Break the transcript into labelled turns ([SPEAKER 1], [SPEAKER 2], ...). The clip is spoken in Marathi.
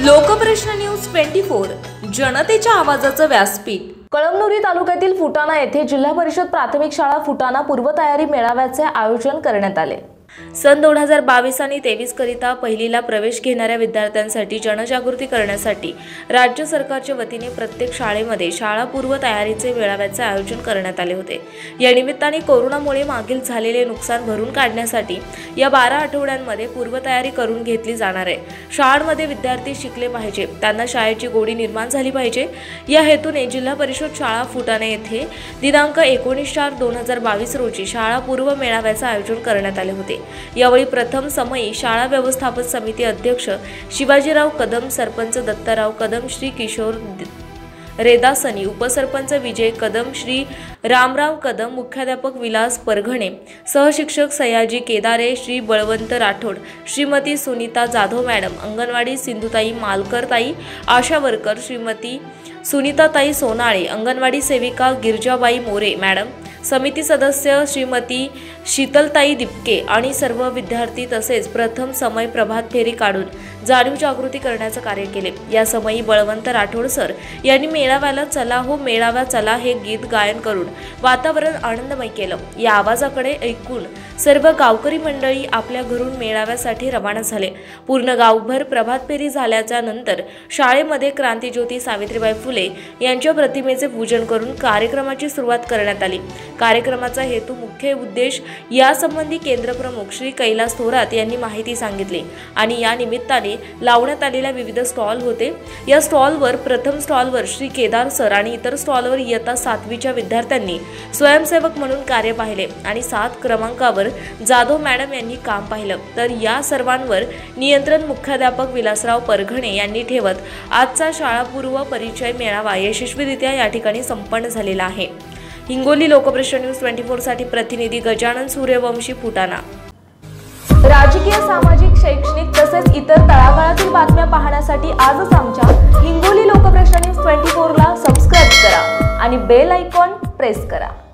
[SPEAKER 1] लोकप्रश्न न्यूज 24 जनतेच्या आवाजाचं व्यासपीठ।
[SPEAKER 2] कळमनुरी तालुक्यातील फुटाणा येथे जिल्हा परिषद प्राथमिक शाळा फुटाणा पूर्वतयारी मेळाव्याचे आयोजन करण्यात आले।
[SPEAKER 1] सन 2022 आणि 23 करिता पहिलीला प्रवेश घेणाऱ्या विद्यार्थ्यांसाठी जनजागृती करण्यासाठी राज्य सरकारच्या वतीने प्रत्येक शाळेमध्ये शाळा पूर्व तयारीचे मेळाव्याचे आयोजन करण्यात आले होते। या निमित्ताने कोरोनामुळे मागील झालेले नुकसान भरून काढण्यासाठी या 12 आठवड्यांमध्ये पूर्वतयारी करून घेतली जाणार आहे। शाळांमध्ये विद्यार्थी शिकले पाहिजे, त्यांना शाळेची गोडी निर्माण झाली पाहिजे या हेतूने जिल्हा परिषद शाळा फुटाणा येथे दिनांक 19/4/2022 रोजी शाळा पूर्व मेळाव्याचे आयोजन करण्यात आले होते। यावेळी प्रथम समयी शाळा व्यवस्थापन समिती अध्यक्ष शिवाजीराव कदम, सरपंच दत्ताराव कदम, श्री किशोर रेदासनी, उपसरपंच विजय कदम, श्री रामराव कदम, मुख्याध्यापक विलास परघणे, सहशिक्षक सयाजी केदारे, श्री बळवंत राठोड, श्रीमती सुनीता जाधव मॅडम, अंगणवाडी सिंधुताई मालकरताई, आशा वर्कर श्रीमती सुनीताताई सोनाळे, अंगणवाडी सेविका गिरजाबाई मोरे मॅडम, समिती सदस्य श्रीमती शीतलताई दिपके आणि सर्व विद्यार्थी तसेच प्रथम समय प्रभात फेरी काढून जाणीव जागृती करण्याचे कार्य केले। या समयी बळवंत राठोड सर यांनी मेळाव्याला चला हो मेळावा चला हे गीत गायन करून वातावरण आनंदमय केलं। या आवाजाकडे ऐकून सर्व गावकरी मंडळी आपल्या घरून मेळाव्यासाठी रवाना झाले। पूर्ण गावभर प्रभात फेरी झाल्याच्या नंतर शाळेमध्ये क्रांतिज्योती सावित्रीबाई फुले यांच्या प्रतिमेचे पूजन करून कार्यक्रमाची सुरुवात करण्यात आली। कार्यक्रमाचा हेतू मुख्य उद्देश यासंबंधी केंद्रप्रमुख श्री कैलास थोरात यांनी माहिती सांगितली आणि या निमित्ताने लावण्यात आलेल्या विविध स्टॉल होते। या स्टॉलवर प्रथम स्टॉलवर श्री केदार सर आणि इतर स्टॉलवर इयत्ता 7वीच्या विद्यार्थ्यांनी स्वयंसेवक म्हणून कार्य पाहिले आणि 7 क्रमांकावर जाधव मॅडम यांनी काम पाहिलं। तर या सर्वांवर नियंत्रण मुख्याध्यापक विलासराव परघणे यांनी ठेवत आजचा शाळापूर्व परिचय मेळावा यशस्वीरित्या या ठिकाणी संपन्न झालेला आहे। हिंगोली लोकप्रश्न न्यूज 24 साठी प्रतिनिधी गजानन सूर्यवंशी फुटाणा।
[SPEAKER 2] राजकीय, सामाजिक, शैक्षणिक तसेच इतर तळागाळातील बातम्या पाहण्यासाठी आजच आमच्या हिंगोली लोकप्रश्न न्यूज 24 ला सबस्क्राइब करा आणि बेल आयकॉन प्रेस करा।